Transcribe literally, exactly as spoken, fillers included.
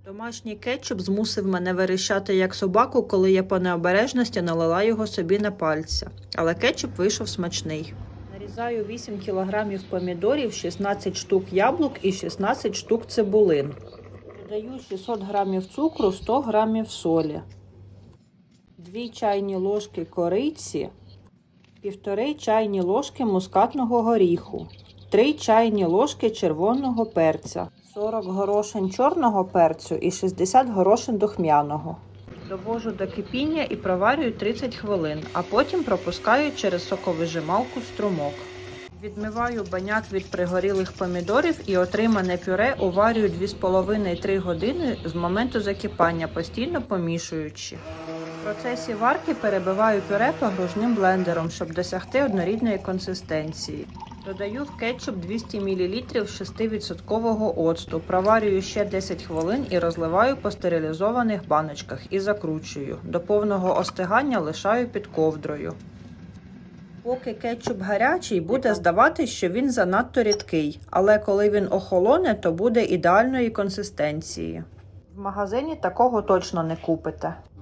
Домашній кетчуп змусив мене верещати як собаку, коли я по необережності налила його собі на пальця. Але кетчуп вийшов смачний. Нарізаю вісім кілограмів помідорів, шістнадцять штук яблук і шістнадцять штук цибулин. Додаю шістсот грамів цукру, сто грамів солі, дві чайні ложки кориці, півтори чайні ложки мускатного горіху, три чайні ложки червоного перця, сорок горошин чорного перцю і шістдесят горошин духмяного. Довожу до кипіння і проварюю тридцять хвилин, а потім пропускаю через соковижималку струмок. Відмиваю баняк від пригорілих помідорів і отримане пюре уварюю дві з половиною - три години з моменту закипання, постійно помішуючи. В процесі варки перебиваю пюре погружним блендером, щоб досягти однорідної консистенції. Додаю в кетчуп двісті мілілітрів шести відсоткового оцту, проварюю ще десять хвилин і розливаю по стерилізованих баночках і закручую. До повного остигання лишаю під ковдрою. Поки кетчуп гарячий, буде здаватись, що він занадто рідкий, але коли він охолоне, то буде ідеальної консистенції. В магазині такого точно не купите.